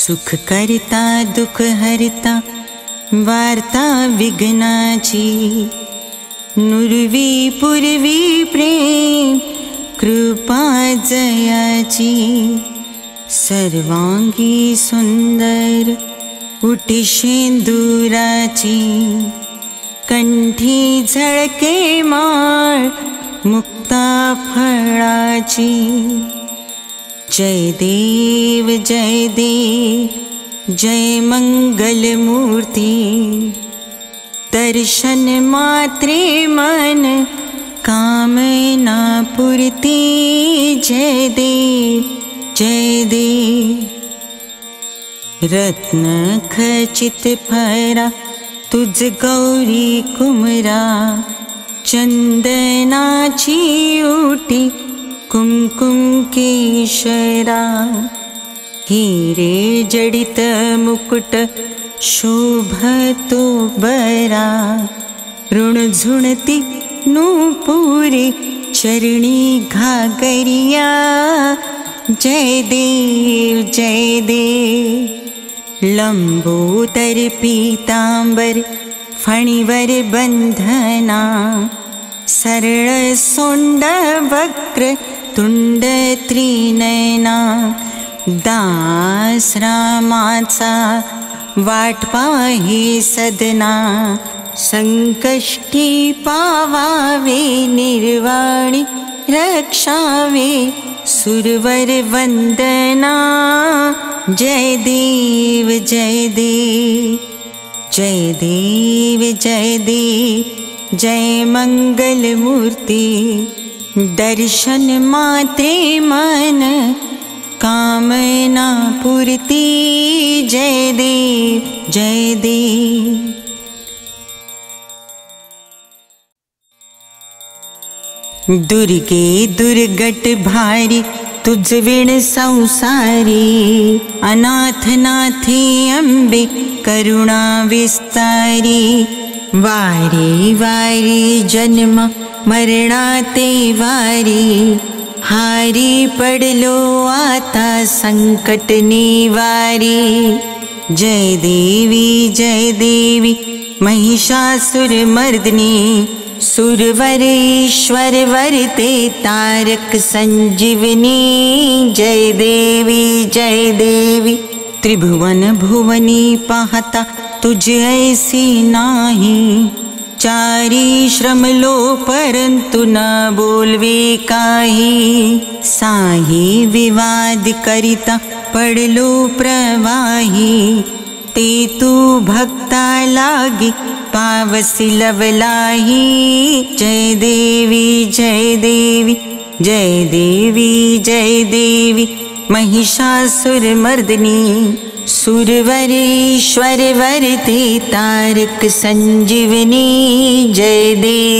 सुख करता दुख हरता वार्ता विघ्नाची नुरवी पूर्वी प्रेम कृपा जयाची सर्वांगी सुंदर उटी शेंदुराची कंठी झळके माळ मुक्ता फळाची जय देव जय देव जय मंगल मूर्ती दर्शन मात्रे मन कामना पूर्ती जय देव जय देव रत्न खचित फरा तुझ गौरी कुमरा चंदनाची उटी कुमकुम केशरा हिरे जडित मुकुट शोभतो बरा ऋणझुणती नूपुरे चरणी घागरिया जय देव जय देव लंबोदर पीतांबर फणिवर बंधना सरळ सोंड वक्र तुंड त्रिनयना दास रामाचा वाट पाहे सदना संकष्टी पावावे निर्वाणी रक्षावे सुरवर वंदना जय देव जय देव जय देव जय देव जय मंगल मूर्ति दर्शन मात्रे मन कामना पूर्ति जय देव जय देव। दुर्गे दुर्गट भारी तुझ विण संसारी अनाथ नाथे अंबे करुणा विस्तारी वारी वारी जन्म मरणाते वारी हारी पडलो आता संकट निवारी जय देवी महिषासुर मर्दिनी सुरवर ईश्वर वरते तारक संजीवनी जय देवी त्रिभुवन भुवनी पाहता तुझ ऐसी नाही चारी श्रम लो परंतु न बोलवे काही साही विवाद करिता पडलो प्रवाही ते तू भक्ता लागी पावसी लवलाही जय देवी जय देवी महिषासुर मर्दिनी सुरवरेश्वर वरते तारक संजीवनी जय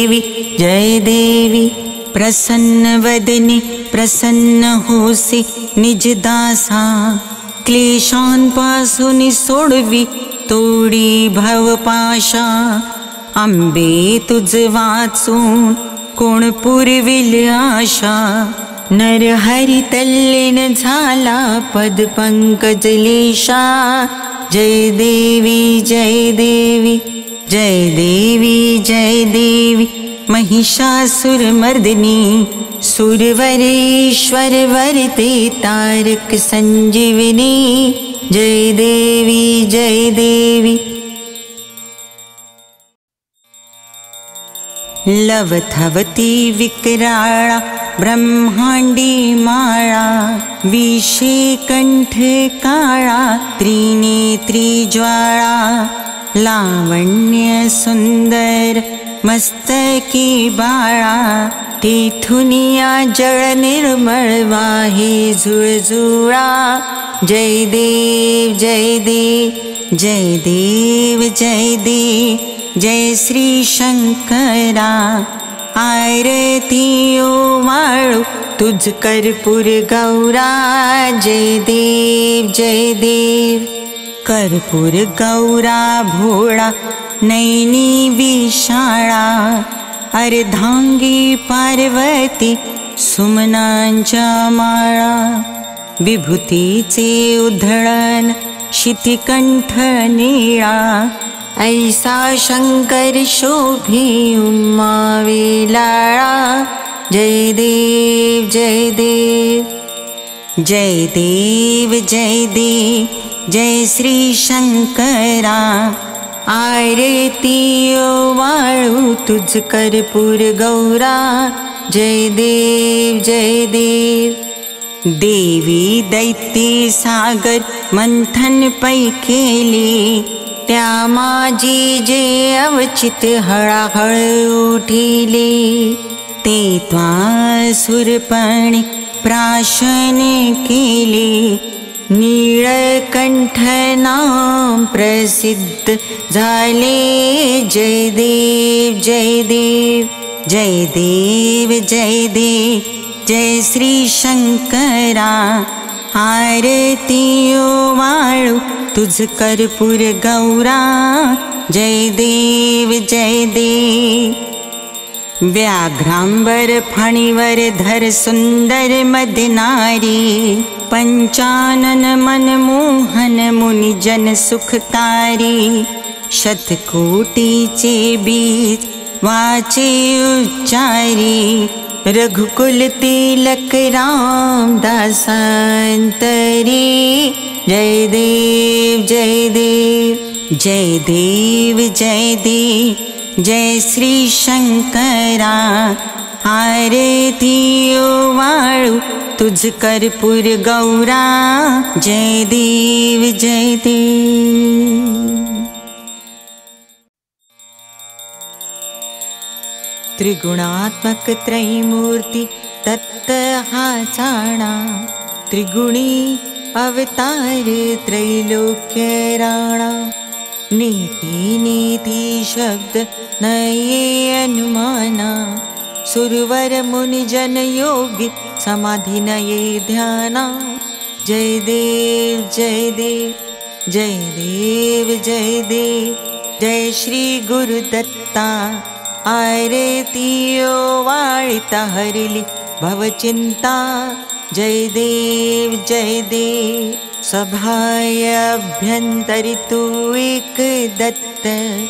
देवी प्रसन्न वदने प्रसन्न होसे निज दासा क्लेशांपासून सोडवी तोडी भवपाशा अंबे तुझ वाचून कोण पुरविल आशा नरहरी तल्लीन झाला पद पंकज लेशा जय देवी महिषासुर मर्दिनी सुरवरेश्वर वरते तारक संजीवनी जय देवी लवथवती विकराळा ब्रह्मांडी माळा विषे कंठ काळा त्रिनेत्री ज्वाळा लावण्य सुंदर मस्तकी बाळा तेथुनिया जळ निर्मळ वाहे झुळझुळा जय देव जय श्री शंकरा आरती ओवाळू तुझ कर्पूर गौरा जय देव कर्पूर गौरा भोळा नैनी विशाळा अर्धांगी पार्वती सुमनांच्या माळा विभूतीचे उधळण शितिकंठ नीळा, ऐसा शंकर शोभी उमा वेलाळा। जय देव जय देव, जय देव जय देव, जय श्री शंकरा। आरती ओवाळू तुझ कर्पूर गौरा। जय देव जय देव, देवी दैत्य सागर मंथन पै केले, त्या माझी जे अवचित हळाहळ उठिले। ते त्वा सुरपणे प्राशन केले, नीळकंठ नाम प्रसिद्ध झाले। जय देव जय देव, जय देव जय देव, जय श्री शंकरा। आरती ओवाळू तुझ कर्पूर गौरा। जय देव जय देव, व्याघ्रांबर फणीवर धर सुंदर मदनारी, पंचानन मनमोहन मुनिजन सुखकारी। शतकोटीचे बीज वाचे उच्चारी, रघुकुल तिलक रामदास अंतरी। जय देव जय देव, जय देव जय देव, जय श्री शंकरा। आरती ओवाळू तुझ कर्पूर गौरा। जय देव जय देव, त्रिगुणात्मक त्रैमूर्ति तत्त हा जाणा। त्रिगुणी अवतार त्रैलोक्य राणा, नीति नीति शब्द नये अनुमाना। सुरवर मुनिजन योगी समाधि नये ध्याना। जय देव जय देव, जय देव जय देव, जय श्री गुरुदत्ता। आरती ओवाळिता हरिली भवचिंता। जय देव जय देव, सभाय अभ्यंतरी तू एक दत्त।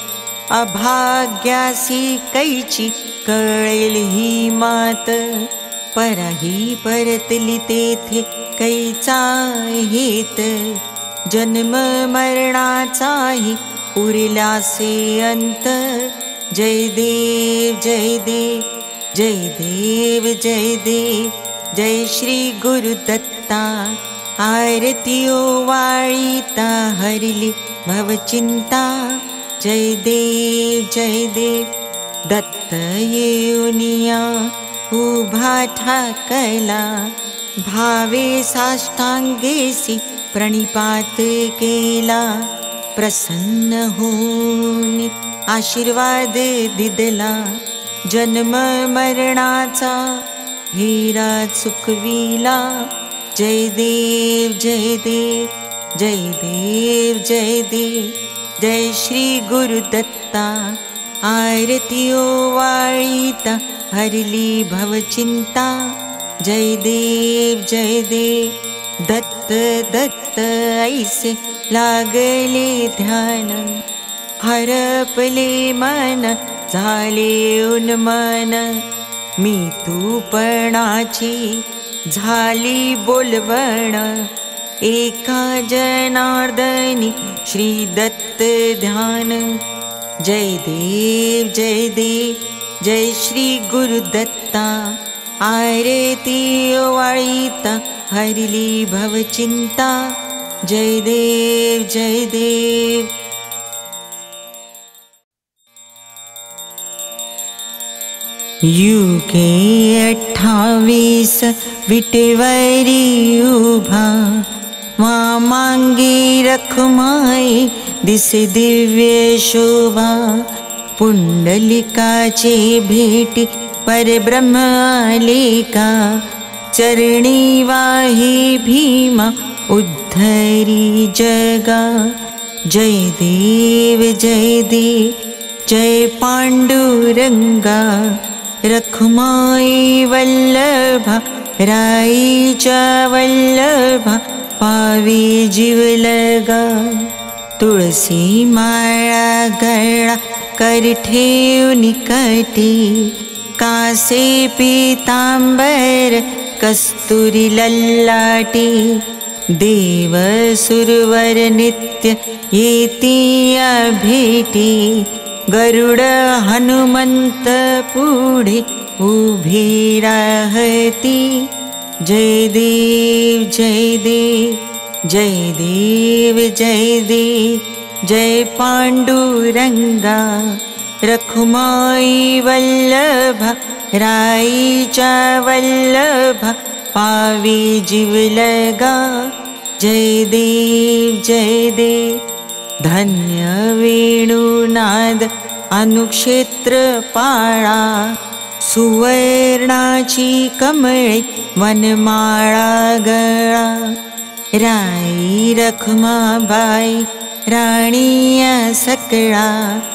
अभाग्यासी कैची कळेल ही मात, परही परतली तेथे कैचा हेत। जन्म मरणाचाही उरलासे अंत। जय देव जय देव, जय देव जय देव, जय श्री गुरुदत्ता। आरती ओवाळिता हरिली भवचिंता। जय देव जय देव, दत्त येऊनिया उभा ठाकला। भावे साष्टांगेसी प्रणिपात केला। प्रसन्न होऊन आशीर्वाद दिदला। जन्म मरणाचा हेरा चुकविला। जय देव जय देव, जय देव जय देव, जय श्री गुरुदत्ता। आरती ओवाळिता हरिली भवचिंता। जय देव जय देव, दत्त दत्त ऐसे लागले ध्यान। हरपले मन झाले उन्मन। मी तूपणाची झाली बोलवण। एका जनार्दनी श्री दत्त ध्यान। जय देव जय देव, जय श्री गुरुदत्ता। आरती ओवाळिता हरिली भवचिंता। जय देव जय देव, युगे 28 विटेवरी उभा। मामांगी रखुमाई दिसे दिव्य शोभा। पुंडलिकाची भेटी परब्रह्म आले का। चरणी वाही भीमा उद्धरी जगा। जय देव जय देव, जय पांडुरंगा। रखुमाई वल्लभा राईच्या वल्लभा। पावी जीव लगा। तुलसी माळा गळा कर ठेव निकटी, कासे पीतांबर कस्तुरी ललाटी। देव सुरवर नित्य येतिया भेटी, गरुड हनुमंत पुढे उभी राहती। जय देव जय देव जय देव जय देव, जय पांडुरंगा रखुमाई वल्लभा। राईच्या वल्लभा पावी जीव लगा। जय देव जय देव, धन्य वेणुनाद अनुक्षेत्र पाळा। सुवर्णाची कमळे वनमाळा गळा। राई रखुमाबाई राणीया सकळा,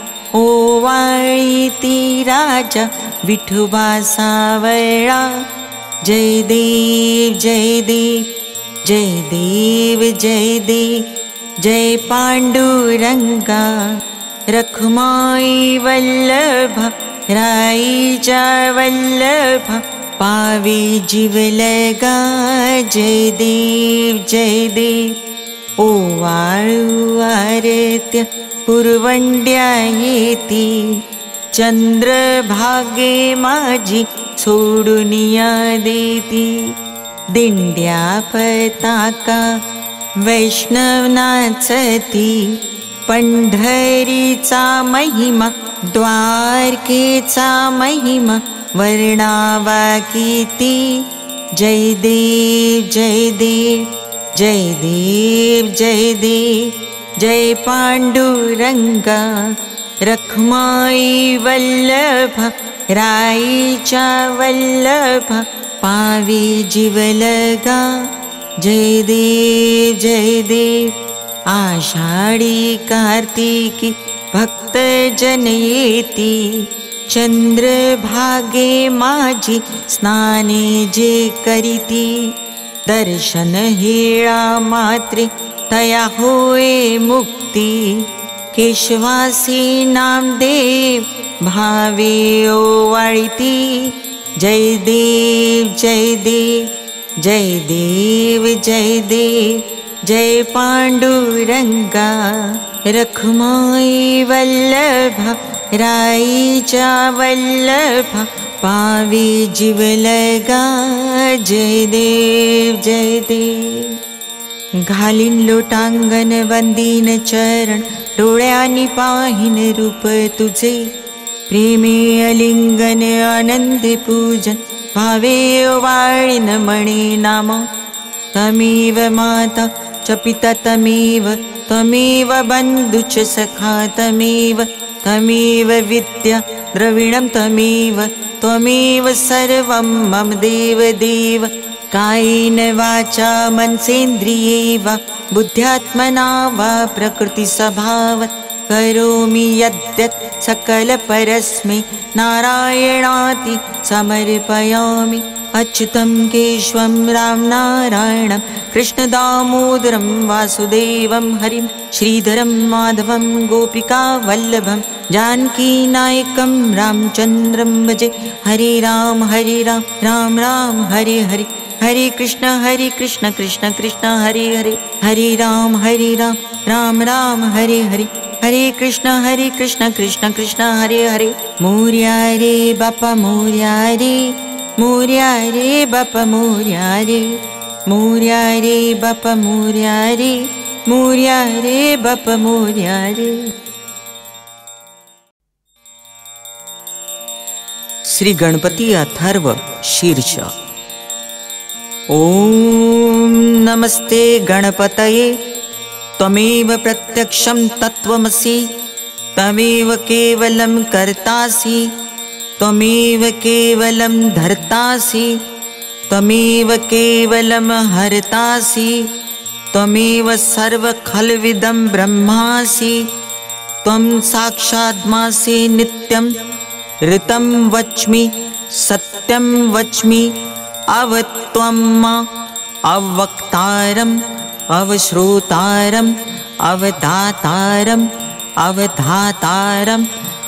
ओवाळी ती राजा विठोबा सावळा। जय देव जय देव जय देव जय देव, जय पांडुरंगा रखुमाई वल्लभा। राईच्या वल्लभा पावी जीव लगा। जय देव जय देव, ओवाळू आरत्य पुरवंड्या येती। चंद्रभागे माझी सोडुनिया देती। दिंड्या पताका वैष्णव नाचती, पंढरीचा महिमा द्वारकेचा महिमा वर्णावा किती। जय देव जय देव जय देव जय देव, जय पांडुरंगा रखुमाई वल्लभा। राईच्या वल्लभा पावी जीव लगा। जय देव जय देव, आषाढी कार्तिकी भक्त जन येती। चंद्रभागे माझी स्नाने जे करीती। दर्शन हेळा मात्रे तया होय मुक्ती। केशवासी नामदेव भावे ओवाळती। जय देव जय देव जय देव जय देव, जय पांडुरंगा रखुमाई वल्लभा। राईच्या वल्लभा पावी जीव लगा। जय देव जय देव, घालीन लोटांगण वंदीन चरण। डोळ्यांनी पाहिन रूप तुझे, प्रेमे अलिंगन आनंदे पूजन। भावे ओवाळीन मणी नाम, तमेव माता च पिता तमेव। तमेव बंधु च सखा तमेव। तमेव विद्या द्रविणं तमेव। त्वमेव सर्वं मम देव देव। कायेन वाचा मनसेन्द्रिये वा, बुद्ध्यात्मना वा प्रकृति स्वभावात् करोमि यद्यत् सकल परस्मै नारायणाति समर्पयामि। अच्युतं केशवं राम नारायणं कृष्ण दामोदरं वासुदेवं हरिं श्रीधरं माधवं गोपिका वल्लभं जानकी नायकं रामचन्द्रं भजे। हरे राम राम राम हरे हरे, हरे कृष्ण कृष्ण कृष्ण हरे हरे। हरे राम राम राम हरे हरे, हरे कृष्ण कृष्ण कृष्ण हरे हरे। मोरया रे बापा मोरया रे, मोरया रे बापा मोरया रे। मोरया रे बापा मोरया रे, मोरया रे बापा मोरया रे। श्री गणपती अथर्व शीर्ष। ओम नमस्ते गणपतये, त्वमेव प्रत्यक्षं तत्त्वमसि। त्वमेव केवलं कर्तासि, त्वमेव केवलं धर्तासि। त्वमेव केवलं हर्तासि, त्वमेव सर्वखल्विदं ब्रह्मासि। त्वं साक्षाद्मासि नित्यं, ऋतं वच्मि सत्यं वच्मि। अवत्वं मा अवक्तारं अवश्रोतारम् अवधातारम् अवधातारम्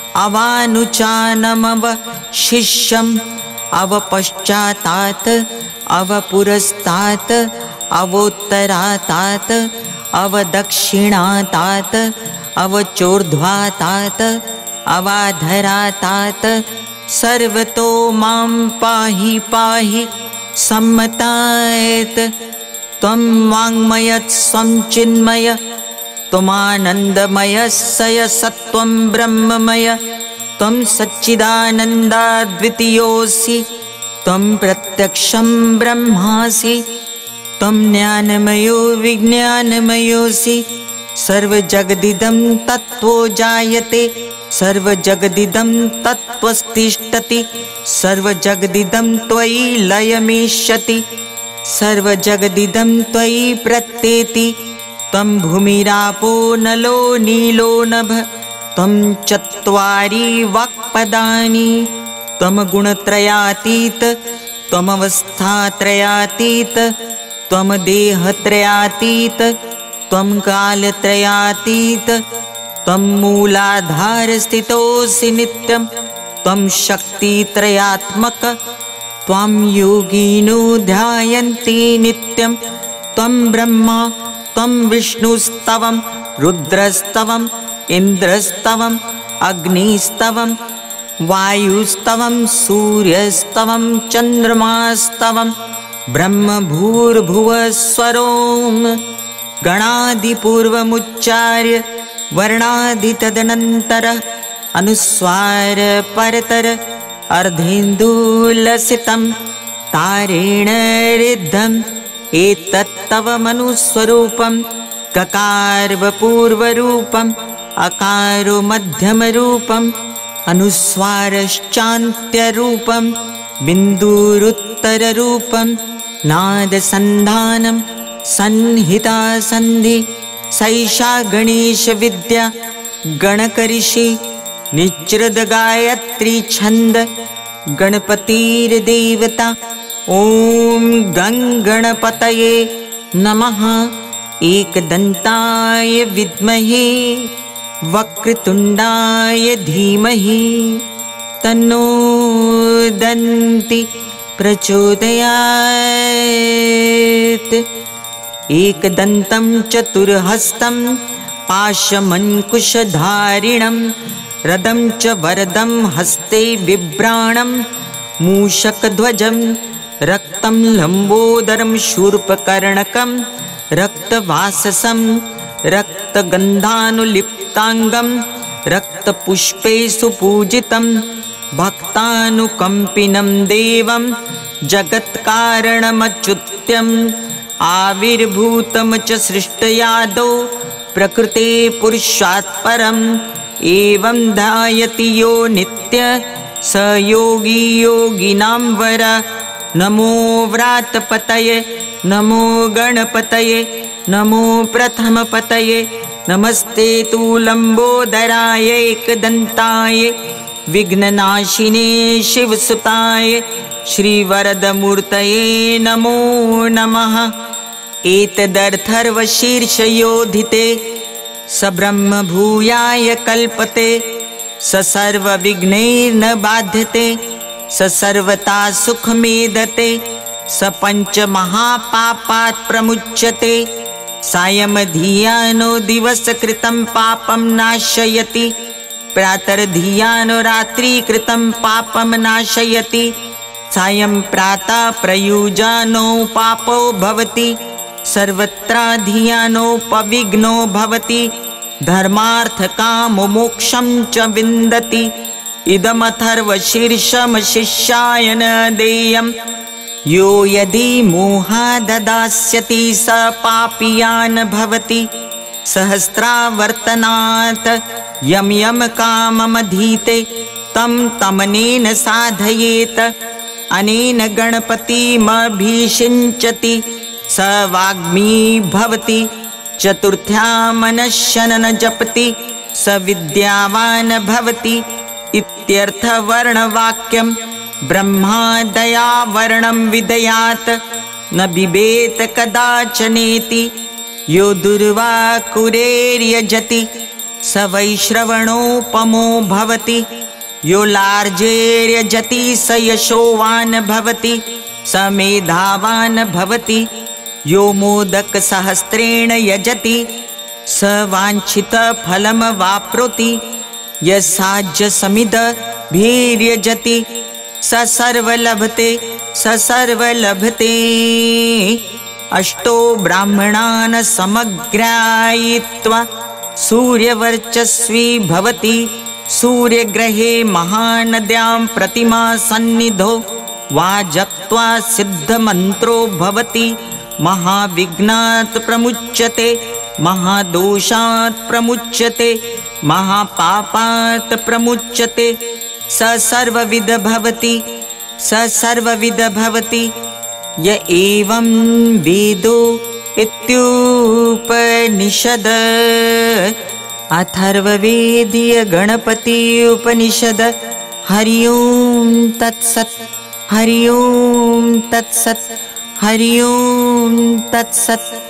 अवानुचानमवशिष्यम् अवपश्चातात् अवपुरस्तात् अवोत्तरातात् अवदक्षिणातात् अवचोर्ध्वातात् अवाधरातात् सर्वतो मां पाहि पाहि सम्मतायत्। त्वं वाङ्मय स्वं चिन्मय त्वमानन्दमय सय सत्त्वं ब्रह्ममय त्वं सच्चिदानन्दाद्वितीयोऽसि त्वं प्रत्यक्षं ब्रह्मासि त्वं ज्ञानमयो विज्ञानमयोऽसि। सर्वजगदिदं तत्त्वो जायते सर्वजगदिदं तत्त्वस्तिष्ठति सर्वजगदिदं त्वयि लयमेष्यति सर्वजगदिदं त्वयि प्रत्येति। त्वं भूमिरापो नलो नीलो नभ त्वं चत्वारि वाक्पदानि त्वं गुणत्रयातीत त्वमवस्थात्रयातीत त्वं देहत्रयातीत त्वं कालत्रयातीत त्वं मूलाधारस्थितोऽसि नित्यं त्वं शक्तित्रयात्मक त्वां योगिनो ध्यायन्ति नित्यं। त्वं ब्रह्मा त्वं विष्णुस्तवं रुद्रस्तवम् इन्द्रस्तवम् अग्निस्तवं वायुस्तवं सूर्यस्तवं चन्द्रमास्तवं ब्रह्मभूर्भुवस्वरों गणादिपूर्वमुच्चार्य वर्णादितदनन्तर अनुस्वार परतर अर्धेन्दुलसितं तारेण ऋद्धम् एतत्तव मनुस्वरूपं ककारवपूर्वरूपम् अकारो मध्यमरूपम् अनुस्वारश्चान्त्यरूपं बिन्दुरुत्तररूपं नादसन्धानं संहिता सन्धि सैषा गणेशविद्या गणकऋषि निच्रदगायत्री छन्द गणपतिर्देवता। ॐ गं गणपतये नमः। एकदन्ताय विद्महे वक्रतुण्डाय धीमहि तन्नो दन्ति प्रचोदयात्। एकदन्तं चतुर्हस्तं पाशमङ्कुशधारिणं रदं च वरदं हस्ते बिभ्राणं मूषकध्वजं रक्तं लम्बोदरं शूर्पकर्णकं रक्तवाससं रक्तगन्धानुलिप्ताङ्गं रक्तपुष्पे सुपूजितं भक्तानुकम्पिनं देवं जगत्कारणमच्युत्यम् आविर्भूतं च सृष्टयादौ प्रकृते पुरुषात् परम् एवं ध्यायति यो नित्य स योगी योगिनां वर। नमो व्रातपतये नमो गणपतये नमो प्रथमपतये नमस्ते तु लम्बोदराय एकदन्ताय विघ्ननाशिने शिवसुताय श्रीवरदमूर्तये नमो नमः। एतदर्थर्वशीर्षयोधिते स ब्रह्मभूयाय कल्पते स सर्वविघ्नैर्न बाध्यते स सर्वथा सुखमेधते स पञ्चमहापापात् प्रमुच्यते सायमधियानो दिवसकृतं पापं नाशयति प्रातर्धियानो रात्रिकृतं पापं नाशयति सायं प्रातः प्रयुजानो पापो भवति सर्वत्राधियानोपविघ्नो भवति धर्मार्थकाममोक्षं च विन्दति। इदमथर्वशीर्षमशिष्याय न देयं यो यदि मोहाददास्यति स पापीयान् भवति सहस्रावर्तनात् यं यं काममधीते तं तमनेन साधयेत अनेन गणपतिमभिषिञ्चति स वाग्मी भवति चतुर्थ्यामनशनन जपति स विद्यावान् भवति इत्यर्थवर्णवाक्यं ब्रह्मा दयावर्णं विदयात् न बिबेत कदाचनेति यो दुर्वाकुरेर्यजति स वैश्रवणोपमो भवति। यो लार्जेर्यजति स यशोवान् भवति, स मेधावान् भवति। यो मोदकसहस्रेण यजति स वाञ्छितफलं वाप्नोति। यस्साज्यसमिदभिर्यजति स सर्वलभते, स सर्वलभते। अष्टो ब्राह्मणान् समग्रायित्वा सूर्यवर्चस्वी भवति। सूर्यग्रहे महानद्यां प्रतिमा सन्निधौ वा जप्त्वा सिद्धमन्त्रो भवति। महाविघ्नात् प्रमुच्यते, महादोषात् प्रमुच्यते, महापापात् प्रमुच्यते। स सर्वविद भवति, स सर्वविद भवति। य एवं वेदो इत्युपनिषद। अथर्ववेदीय गणपति उपनिषद। हरि ओं तत्सत्, हरि ओं तत्सत्, हरि ओं तत्सत्।